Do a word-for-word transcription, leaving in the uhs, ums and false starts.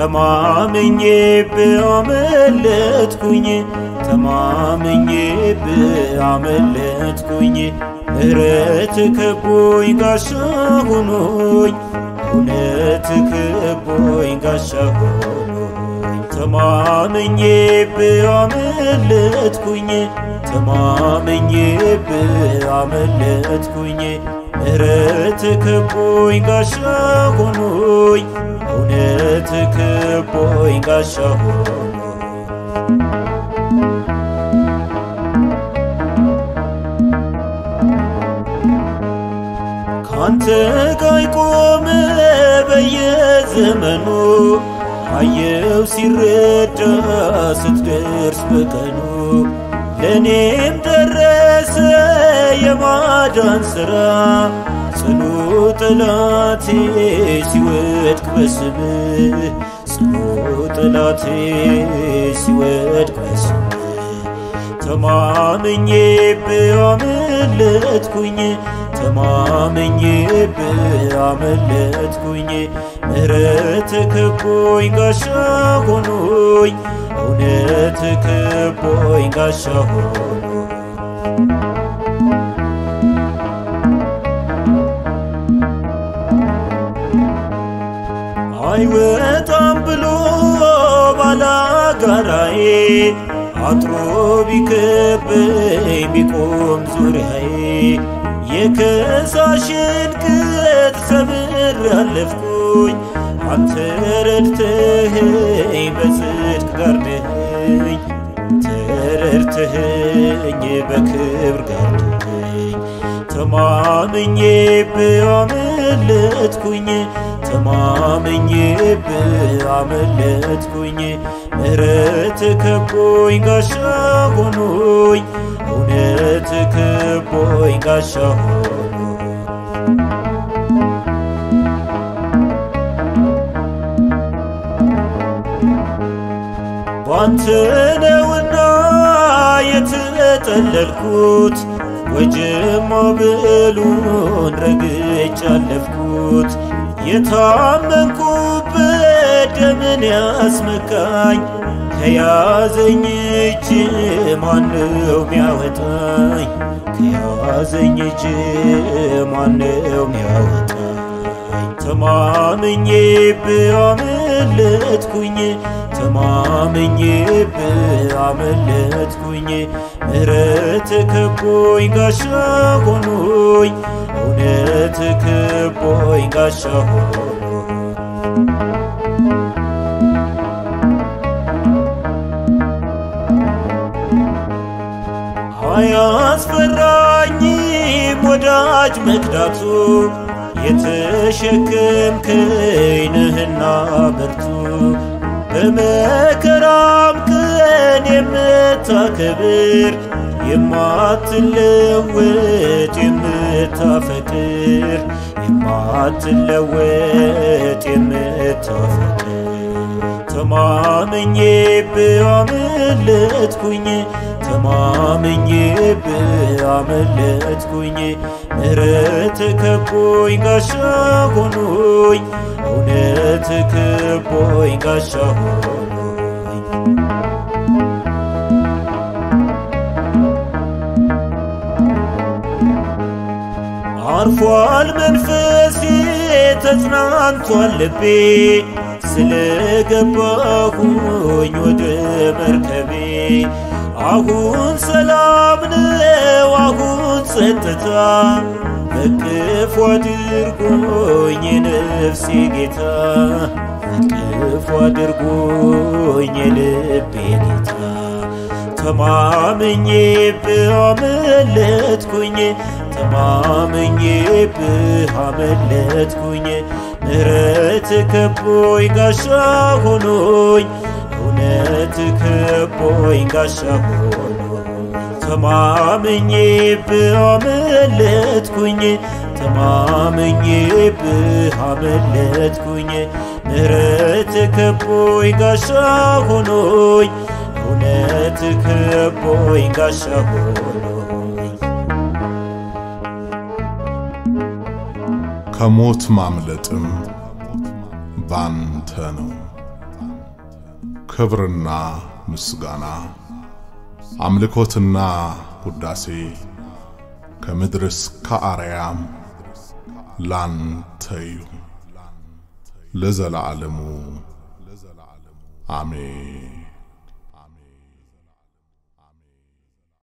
ተማምኜ በአመለጥኩኝ ተማምኜ በአመለጥኩኝ ምሕረት ከቦኝ ጋሻ ሆኖኝ እውነት ከቦኝ ጋሻ ሆኖኝ ተማምኜ በአመለጥኩኝ ተማምኜ በአመለጥኩኝ ምሕረት ከቦኝ ጋሻ ሆኖኝ እውነት ከቦኝ ጋሻ ሆኖኝ ካንተ ጋር ቆመ በየዘመኑ አየው ሲረዳ ስትደርስ በቀኑ ለኔም ደረሰ የማዳን ሥራ ጽኑ ጠላቴ ሲወድቅ በስምህ ጽኑ ጠላቴ ሲወድቅ በስምህ ተማምኜ በአመለጥኩኝ ተማምኜ በአመለጥኩኝ ምሕረት ከቦኝ ጋሻ ሆኖኝ እውነት ከቦኝ ጋሻ ሆኖኝ አይወጣም ብሎ ባላጋራዬ አጥሮ ቢከበኝ ቢቆም ዙሪያዬ የከሳሽን ቅጥ ሰብሬ አለፍኩኝ አንተ ረድተኸኝ በጽድቅ ጋርደኸኝ ተረድተኸኝ በክብር ጋርደኸኝ ተማምኜ በአመለጥኩኝ ተማምኜ በአመለጥኩኝ ምሕረት ከቦኝ ጋሻ ሆኖኝ እውነት ከቦኝ ጋሻ ሆኖኝ ባንተ ነውና የተጠለልኩት ወጀብ ማዕበሉን ረግጬ አለፍኩት የታመንኩበት ደምን ያስመካኝ ከያዘኝ እጅ ማነው ሚያወጣኝ ከያዘኝ እጅ ማነው ሚያወጣኝ ተማምኜ በአመለጥኩኝ ተማምኜ በአመለጥኩኝ ምሕረት ከቦኝ ጋሻ ሆኖኝ እውነት ከቦኝ ጋሻ ሆኖኝ አያስፈራኝም ወዳጅ መክዳቱ የተሸከምከኝ ነህና ብርቱ በመከራም ቀን የምታከብር የማትለወጥ የምታፈቅር የማትለወጥ የምታፈቅር ተማምኜ በአመለጥኩኝ ተማምኜ በአመለጥኩኝ ምሕረት ከቦኝ ጋሻ ሆኖኝ እውነት ከቦኝ ጋሻ ሆኖኝ አርፏል መንፈሴ ተጽናንቷል ልቤ ስለገባሁኝ ወደ መርከቤ አሁን ሰላም ነው አሁን ጸጥታ በክፉ አድርጎኝ የነፍሴ ጌታ በክፉ አድርጎኝ የልቤ ጌታ ተማምኜ በአመለጥኩኝ ተማምኜ በአመለጥኩኝ ምሕረት ከቦኝ ጋሻ ሆኖኝ እውነት ከቦኝ ጋሻ ሆኖኝ ተማምኜ በአመለጥኩኝ ተማምኜ በአመለጥኩኝ ምሕረት ከቦኝ ጋሻ ሆኖኝ እውነት ከቦኝ ጋሻ ሆኖኝ ከሞት ማምለጥም ባንተ ነው ክብርና ምስጋና አምልኮትና ውዳሴ ከምድርስ ከአርያም ላንተዩ ለዘላለሙ አሜን።